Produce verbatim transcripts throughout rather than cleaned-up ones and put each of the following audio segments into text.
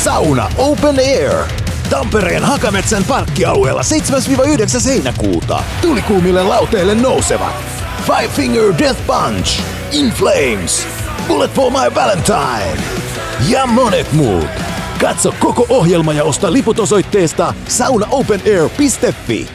Sauna Open Air. Tampereen Hakametsän parkkialueella seitsemäs yhdeksäs heinäkuuta. Tulikuumille lauteille nousevat Five Finger Death Punch, In Flames, Bullet for My Valentine ja monet muut. Katso koko ohjelma ja osta liput osoitteesta saunaopenair piste fi.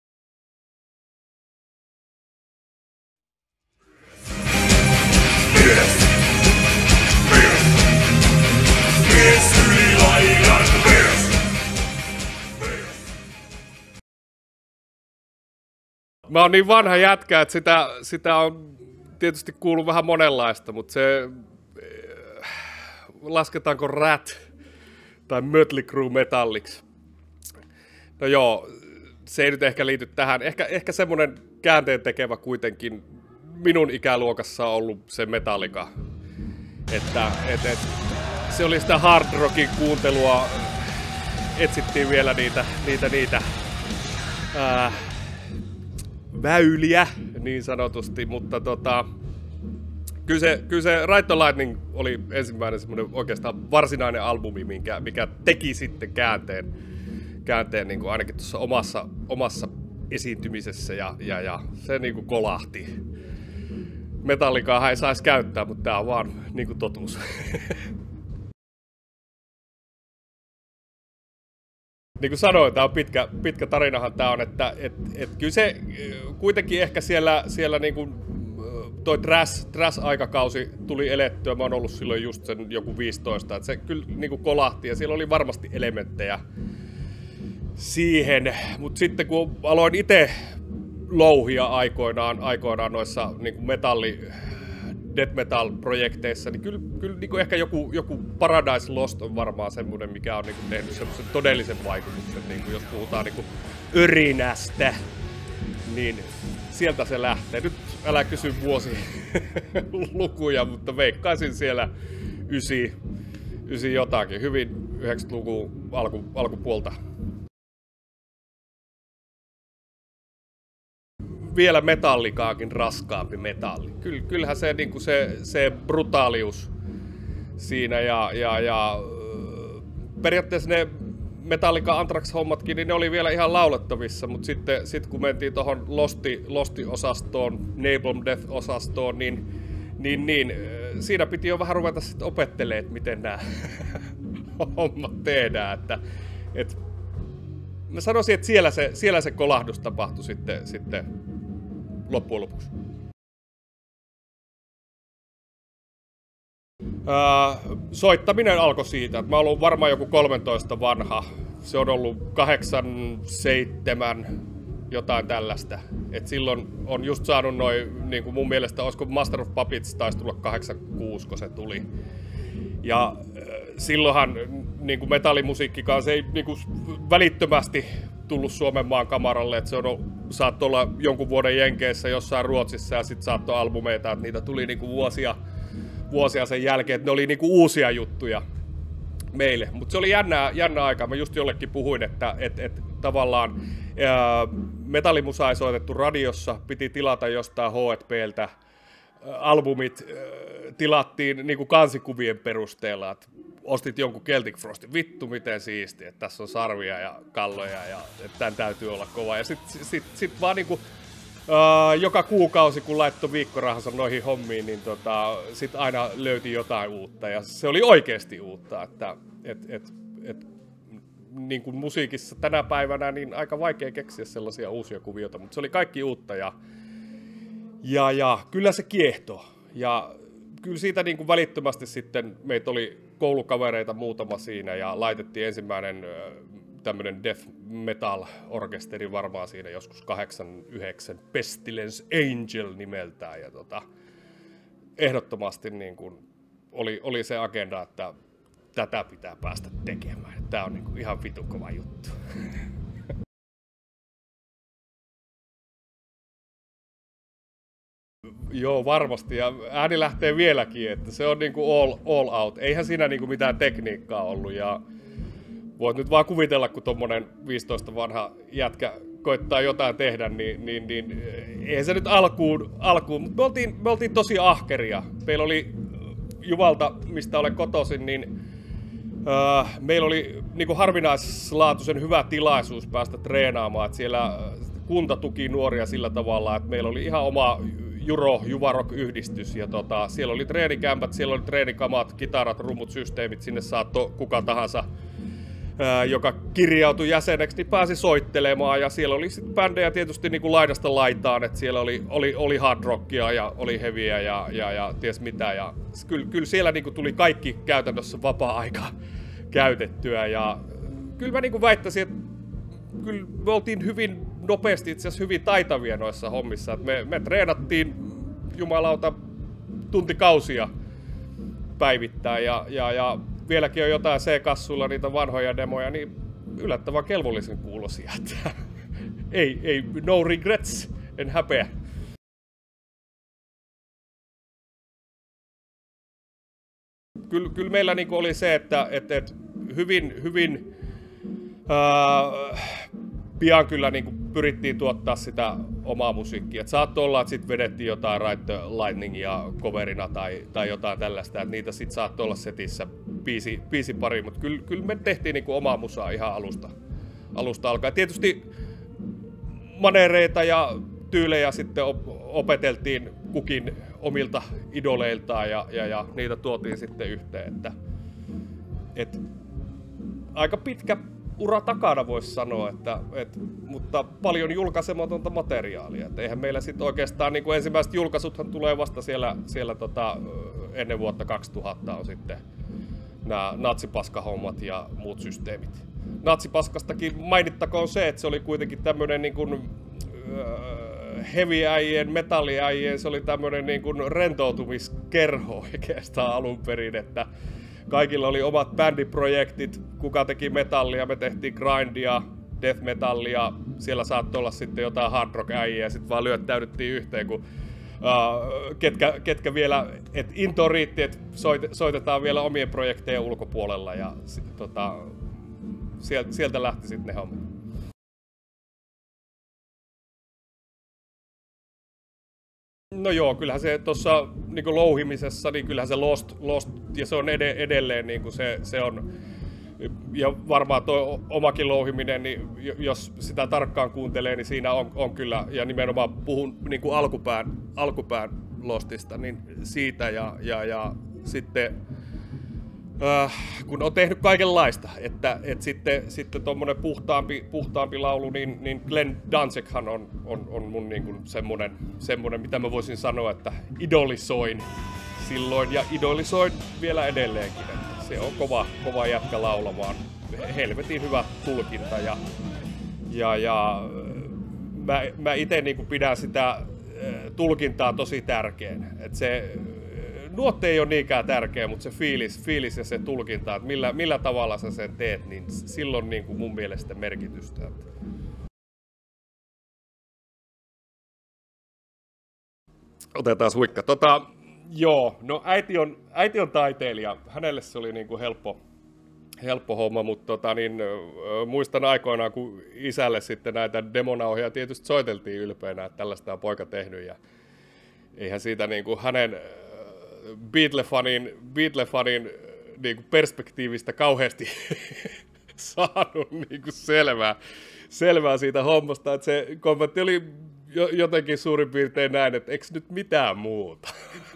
Mä oon niin vanha jätkä, että sitä, sitä on tietysti kuullut vähän monenlaista, mutta se, lasketaanko Rat tai Mötley Crüe metalliksi? No joo, se ei nyt ehkä liity tähän. Ehkä, ehkä semmonen käänteen tekevä kuitenkin minun ikäluokassa on ollut se Metallica. Että et, et, se oli sitä hard rockin kuuntelua, etsittiin vielä niitä, niitä, niitä ää, väyliä niin sanotusti, mutta tota, kyllä se, kyllä se Ride the Lightning oli ensimmäinen semmoinen oikeastaan varsinainen albumi, mikä, mikä teki sitten käänteen, käänteen niin kuin ainakin tuossa omassa, omassa esiintymisessä ja, ja, ja se niin kuin kolahti. Metallicaahan ei saisi käyttää, mutta tää on vaan niin kuin totuus. Niin kuin sanoin, tämä on pitkä, pitkä tarinahan tämä on, että et, et kyllä se kuitenkin ehkä siellä, siellä niin kuin toi trash, trash-aikakausi tuli elettyä, mä oon ollut silloin just sen joku viisitoista, että se kyllä niin kuin kolahti ja siellä oli varmasti elementtejä siihen, mutta sitten kun aloin itse louhia aikoinaan, aikoinaan noissa niin kuin metalli, death metal-projekteissa, niin kyllä, kyllä niin kuin ehkä joku, joku Paradise Lost on varmaan semmoinen, mikä on niin kuin tehnyt semmoisen todellisen vaikutuksen, niin kuin jos puhutaan niin kuin örinästä, niin sieltä se lähtee. Nyt älä kysy vuosilukuja, mutta veikkaisin siellä ysi, ysi jotakin, hyvin yhdeksänkymmentäluvun alku, alkupuolta. Vielä metallikaakin raskaampi metalli. Kyllähän se, niin kuin se, se brutaalius siinä ja, ja, ja periaatteessa ne Metallica Anthrax-hommatkin, niin ne oli vielä ihan laulettavissa, mutta sitten sit kun mentiin tuohon Losti, Losti-osastoon, Napalm Death-osastoon, niin, niin, niin siinä piti jo vähän ruveta sitten opettelemaan, että miten nämä hommat tehdään. Että, et, mä sanoisin, että siellä se, siellä se kolahdus tapahtui sitten, sitten loppujen lopuksi. Ää, soittaminen alkoi siitä, että mä oon ollut varmaan joku kolmetoista vanha. Se on ollut kahdeksan, seitsemän, jotain tällaista. Et silloin on just saanut noin, niin kuin mun mielestä, olisiko Master of Puppets taisi tulla kahdeksankymmentäkuusi, kun se tuli. Ja äh, silloinhan niin kuin metallimusiikki kanssa ei niin kuin välittömästi tullut Suomen maan kamaralle, että se on, saattoi olla jonkun vuoden Jenkeissä jossain Ruotsissa ja sitten saattoi albumeita, että niitä tuli niin kuin vuosia, vuosia sen jälkeen, että ne oli niin kuin uusia juttuja meille. Mutta se oli jännää, jännää aikaa. Mä just jollekin puhuin, että et, et, tavallaan ää, metallimusa ei soitettu radiossa, piti tilata jostain H and P:ltä. Albumit äh, tilattiin niin kuin kansikuvien perusteella, että ostit jonkun Celtic Frostin, vittu miten siisti, että tässä on sarvia ja kalloja ja että tämän täytyy olla kova. Ja sitten sit, sit vaan niin kuin, äh, joka kuukausi, kun laittoi viikkorahansa noihin hommiin, niin tota, sitten aina löyti jotain uutta ja se oli oikeasti uutta, että et, et, et, niin kuin musiikissa tänä päivänä niin aika vaikea keksiä sellaisia uusia kuvioita, mutta se oli kaikki uutta ja Ja, ja kyllä se kiehtoo. Ja kyllä siitä niin kuin välittömästi sitten meitä oli koulukavereita muutama siinä ja laitettiin ensimmäinen tämmöinen death metal orkesteri varmaan siinä joskus kahdeksankymmentäyhdeksän Pestilence Angel nimeltään. Ja tota, ehdottomasti niin kuin oli, oli se agenda, että tätä pitää päästä tekemään. Tämä on niin kuin ihan vitun kova juttu. Joo, varmasti. Ja ääni lähtee vieläkin, että se on niinku all, all out. Eihän siinä niinku mitään tekniikkaa ollut. Ja voit nyt vaan kuvitella, kun tommonen viisitoista vanha jätkä koittaa jotain tehdä, niin, niin, niin eihän se nyt alkuun, alkuun. Mutta me oltiin, me oltiin tosi ahkeria. Meillä oli Juvalta, mistä olen kotoisin, niin Uh, meillä oli niinku harvinaislaatuisen hyvä tilaisuus päästä treenaamaan, että siellä kunta tuki nuoria sillä tavalla, että meillä oli ihan oma Juro Juvarok-yhdistys ja tota, siellä oli treenikämpät, siellä oli treenikamat, kitarat, rummut, systeemit, sinne saattoi kuka tahansa, ää, joka kirjautui jäseneksi, niin pääsi soittelemaan ja siellä oli sitten bändejä tietysti niin kuin laidasta laitaan, että siellä oli, oli, oli hard rockia ja oli heavyä ja, ja, ja ties mitä ja kyllä, kyllä siellä niin kuin tuli kaikki käytännössä vapaa-aika käytettyä ja kyllä mä niin kuin väittäisin, että kyllä me oltiin hyvin nopeasti, itse asiassa hyvin taitavia noissa hommissa. Et me, me treenattiin jumalauta tuntikausia päivittäin ja, ja, ja vieläkin on jotain C-kassuilla niitä vanhoja demoja, niin yllättävän kelvollisen kuulosia. ei, ei, no regrets, en häpeä. Kyllä, kyllä meillä niinku oli se, että et, et hyvin, hyvin äh, pian kyllä niin kuin pyrittiin tuottaa sitä omaa musiikkia. Et saattoi olla, että sitten vedettiin jotain Ride Lightningia coverina tai, tai jotain tällaista, että niitä sitten saattoi olla setissä biisi, biisi pari, mutta kyllä, kyllä me tehtiin niin kuin omaa musaa ihan alusta, alusta alkaen. Tietysti manereita ja tyylejä sitten opeteltiin kukin omilta idoleiltaan ja, ja, ja niitä tuotiin sitten yhteen. Että, et, aika pitkä ura takana voisi sanoa, että, et, mutta paljon julkaisematonta materiaalia. Et eihän meillä sitten oikeastaan niin kuin ensimmäiset julkaisuthan tulee vasta siellä, siellä tota, ennen vuotta kaksituhatta on sitten nämä natsipaskahommat ja muut systeemit. Natsipaskastakin mainittakoon se, että se oli kuitenkin tämmöinen niin kuin, äh, heavy-äijien, metalliäijien, se oli tämmöinen niin kuin rentoutumiskerho oikeastaan alun perin, että kaikilla oli omat bändiprojektit, kuka teki metallia, me tehtiin grindia, death metallia, siellä saattoi olla sitten jotain hard rock äijää ja sitten vaan lyöttäydyttiin yhteen, kun uh, ketkä, ketkä vielä, että into riitti, että soit, soitetaan vielä omien projektejen ulkopuolella ja tota, sieltä, sieltä lähti sitten ne hommat. No joo, kyllähän se tuossa niin louhimisessa, niin kyllähän se Lost, Lost ja se on ed- edelleen niin kuin se, se on, ja varmaan tuo omakin louhiminen, niin jos sitä tarkkaan kuuntelee, niin siinä on, on kyllä, ja nimenomaan puhun niin kuin alkupään, alkupään Lostista, niin siitä ja, ja, ja sitten äh, kun on tehnyt kaikenlaista, että, että sitten, sitten tuommoinen puhtaampi, puhtaampi laulu, niin, niin Glenn Danzighan on, on, on mun niin kuin semmoinen, semmoinen, mitä mä voisin sanoa, että idolisoin silloin ja idolisoin vielä edelleenkin. Että se on kova, kova jätkä laulamaan, helvetin hyvä tulkinta ja, ja, ja mä, mä itse niin kuin pidän sitä tulkintaa tosi tärkeänä. Että se nuotti ei ole niinkään tärkeä, mutta se fiilis, fiilis ja se tulkinta, että millä, millä tavalla sä sen teet, niin silloin niin kuin mun mielestä merkitystä. Otetaan huikka. Tota, joo, no äiti on, äiti on taiteilija. Hänelle se oli niin kuin helppo, helppo homma, mutta tota, niin, muistan aikoinaan, kun isälle sitten näitä demonauhoja tietysti soiteltiin ylpeänä, että tällaista on poika tehnyt. Ja eihän siitä niin kuin hänen Beatle-fanin, Beatle-fanin niin kuin perspektiivistä kauheasti saanut niin kuin selvää, selvää siitä hommasta, että se kommentti oli jotenkin suurin piirtein näin, että eikö nyt mitään muuta.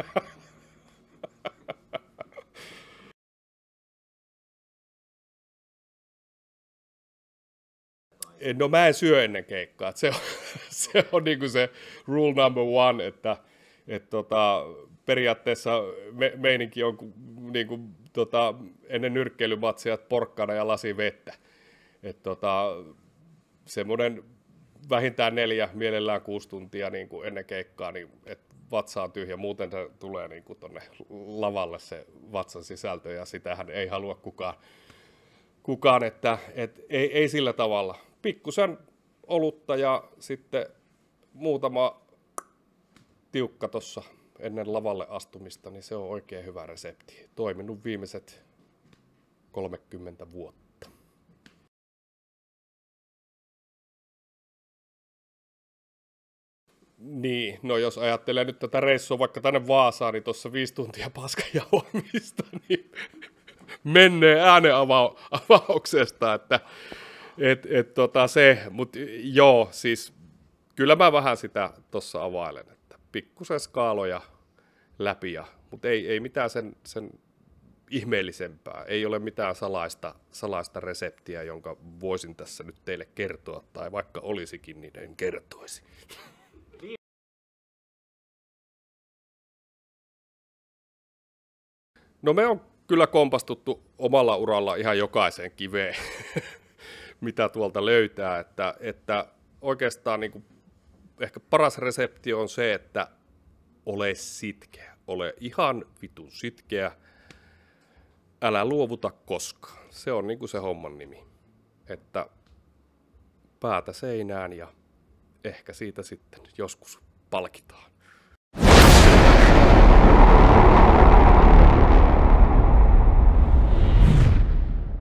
No mä en syö ennen keikkaa, se on, se on niin kuin se rule number one, että, että tota, periaatteessa me, meininki on niin kuin, tota, ennen nyrkkeilymatsia porkkana ja lasi vettä. Et, tota, semmoinen vähintään neljä, mielellään kuusi tuntia niin kuin ennen keikkaa, niin että vatsa on tyhjä. Muuten se tulee niin kuin tonne lavalle se vatsan sisältö ja sitähän ei halua kukaan. kukaan että, et, ei, ei sillä tavalla. Pikkusen olutta ja sitten muutama tiukka tuossa ennen lavalle astumista, niin se on oikein hyvä resepti. Toiminut viimeiset kolmekymmentä vuotta. Niin, no jos ajattelee nyt tätä reissua vaikka tänne Vaasaan, niin tuossa viisi tuntia paskan jauhamista, niin menneen äänenavauksesta, että et, et, tota se, mutta joo, siis kyllä mä vähän sitä tuossa availen, että pikkusen skaaloja läpi, mutta ei, ei mitään sen, sen ihmeellisempää, ei ole mitään salaista, salaista reseptiä, jonka voisin tässä nyt teille kertoa, tai vaikka olisikin, niin en kertoisi. No me on kyllä kompastuttu omalla uralla ihan jokaiseen kiveen, mitä tuolta löytää, että, että oikeastaan niin kuin ehkä paras resepti on se, että ole sitkeä, ole ihan vitun sitkeä, älä luovuta koskaan. Se on niin kuin se homman nimi, että päätä seinään ja ehkä siitä sitten joskus palkitaan.